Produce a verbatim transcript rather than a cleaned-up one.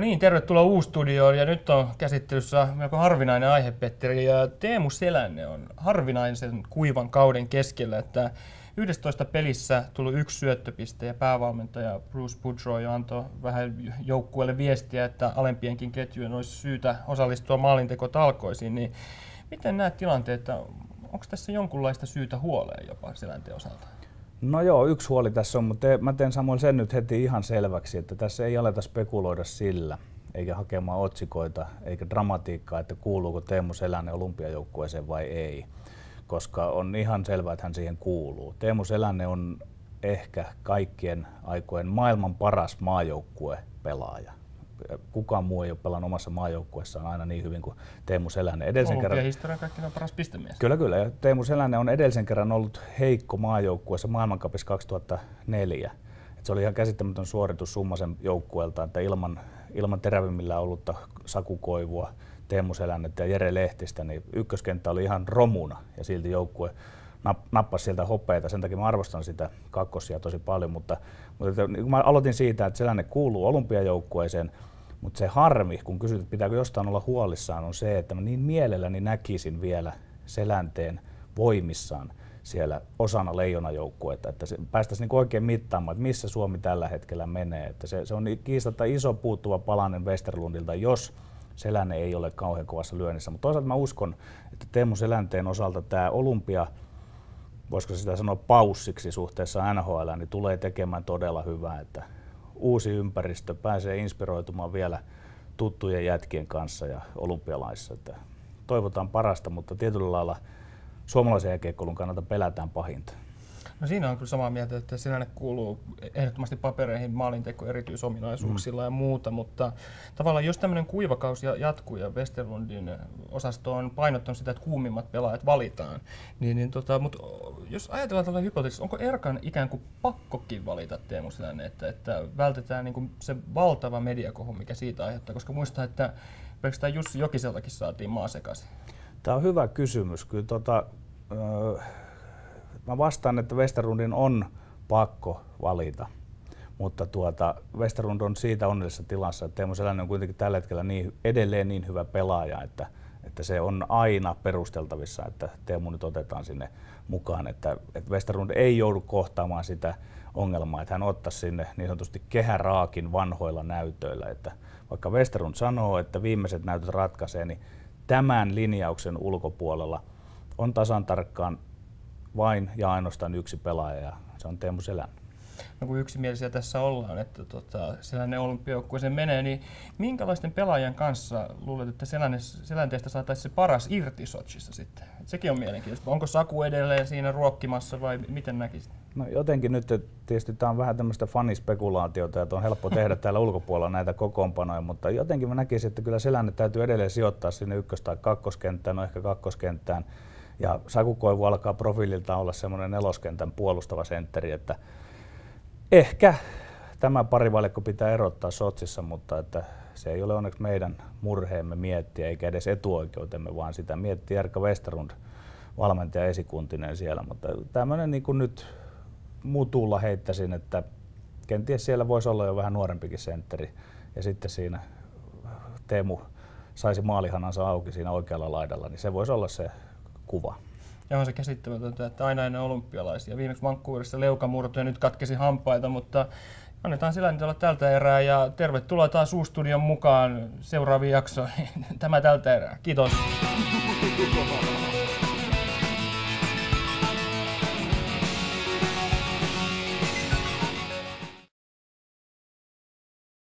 niin, tervetuloa U-studioon ja nyt on käsittelyssä melko harvinainen aihe, Petteri. Ja Teemu Selänne on harvinaisen kuivan kauden keskellä, että yhdestoista pelissä tuli yksi syöttöpiste ja päävalmentaja Bruce Boudreau jo antoi vähän joukkueelle viestiä, että alempienkin ketjujen olisi syytä osallistua maalintekotalkoisiin. Niin miten näet tilanteet, että onko tässä jonkunlaista syytä huoleen jopa Selänteen osalta? No joo, yksi huoli tässä on, mutta mä teen Samuel sen nyt heti ihan selväksi, että tässä ei aleta spekuloida sillä, eikä hakemaan otsikoita, eikä dramatiikkaa, että kuuluuko Teemu Selänne olympiajoukkueeseen vai ei, koska on ihan selvää, että hän siihen kuuluu. Teemu Selänne on ehkä kaikkien aikojen maailman paras maajoukkuepelaaja. Kukaan muu ei ole pelannut omassa maajoukkueessaan aina niin hyvin kuin Teemu Selänne. Edellisen kerran historian kaikkina paras pistemies. Kyllä, kyllä. Ja Teemu Selänne on edellisen kerran ollut heikko maajoukkueessa maailmancupissa kaksituhattaneljä. Et se oli ihan käsittämätön suoritus Summasen joukkueelta, että ilman, ilman terävimmillä ollutta Saku Koivua, Teemu Selännettä ja Jere Lehtistä, niin ykköskenttä oli ihan romuna ja silti joukkue nappasi sieltä hopeita. Sen takia mä arvostan sitä kakkosia tosi paljon, mutta, mutta niin mä aloitin siitä, että Selänne kuuluu olympiajoukkueeseen, mutta se harmi, kun kysyt, että pitääkö jostain olla huolissaan, on se, että mä niin mielelläni näkisin vielä Selänteen voimissaan siellä osana leijonajoukkuetta, että se päästäisiin niin oikein mittaamaan, että missä Suomi tällä hetkellä menee. Että se, se on kiistatta iso puuttuva palanen Westerlundilta, jos Selänne ei ole kauhean kovassa lyönnissä. Mutta toisaalta mä uskon, että Teemu Selänteen osalta tämä olympia, voisiko sitä sanoa paussiksi suhteessa N H L, niin tulee tekemään todella hyvää, että uusi ympäristö pääsee inspiroitumaan vielä tuttujen jätkien kanssa ja olympialaissa. Että toivotaan parasta, mutta tietyllä lailla suomalaisen jääkiekkoilun kannalta pelätään pahinta. No siinä on kyllä samaa mieltä, että Selänne kuuluu ehdottomasti papereihin maalinteko erityisominaisuuksilla mm. ja muuta, mutta tavallaan jos tämmöinen kuivakausi jatkuu ja Westerlundin osasto on painottanut sitä, että kuumimmat pelaajat valitaan, niin, niin tota, mutta jos ajatellaan tällä hypoteettisesti, onko Erkan ikään kuin pakkokin valita Teemu Selänne, että, että vältetään niin kuin se valtava mediakohu, mikä siitä aiheuttaa, koska muistaa, että pelkästään Jussi Jokiseltakin saatiin maa sekaisin. Tämä on hyvä kysymys. Kyllä tota, öö, mä vastaan, että Westerlundin on pakko valita, mutta tuota, Westerlund on siitä onnellisessa tilassa, että Teemu Selänne on kuitenkin tällä hetkellä niin, edelleen niin hyvä pelaaja, että, että se on aina perusteltavissa, että Teemu nyt otetaan sinne mukaan, että, että Westerlund ei joudu kohtaamaan sitä ongelmaa, että hän ottaisi sinne niin sanotusti kehäraakin vanhoilla näytöillä, että vaikka Westerlund sanoo, että viimeiset näytöt ratkaisee, niin tämän linjauksen ulkopuolella on tasan tarkkaan vain ja ainoastaan yksi pelaaja, ja se on Teemu Selänne. No kun yksimielisiä tässä ollaan, että tota, Selänne olympiajoukkueeseen menee, niin minkälaisten pelaajien kanssa luulet, että Selänne, Selänteestä saataisiin se paras irti Sotsissa sitten? Et sekin on mielenkiintoista. Onko Saku edelleen siinä ruokkimassa vai miten näkisit? No jotenkin nyt tietysti tämä on vähän tämmöistä fanispekulaatiota, että on helppo tehdä täällä ulkopuolella näitä kokoonpanoja, mutta jotenkin mä näkisin, että kyllä Selänne täytyy edelleen sijoittaa sinne ykkös- tai kakkoskenttään, no ehkä kakkoskenttään. Ja Saku Koivu alkaa profiililta olla semmoinen neloskentän puolustava sentteri, että ehkä tämä parivalikko pitää erottaa Sotsissa, mutta että se ei ole onneksi meidän murheemme miettiä, eikä edes etuoikeutemme, vaan sitä miettii Erkka Westerlund, valmentaja esikuntinen siellä. Mutta tämmöinen niin kuin nyt mutulla heittäisin, että kenties siellä voisi olla jo vähän nuorempikin sentteri, ja sitten siinä Teemu saisi maalihanansa auki siinä oikealla laidalla, niin se voisi olla se kuva. Ja on se käsittämätöntä, että aina ennen olympialaisia. Viimeksi Vancouverissa leukamurto ja nyt katkesi hampaita, mutta annetaan Selänne olla tältä erää ja tervetuloa taas U-studion mukaan seuraaviin jaksoihin. Tämä tältä erää. Kiitos.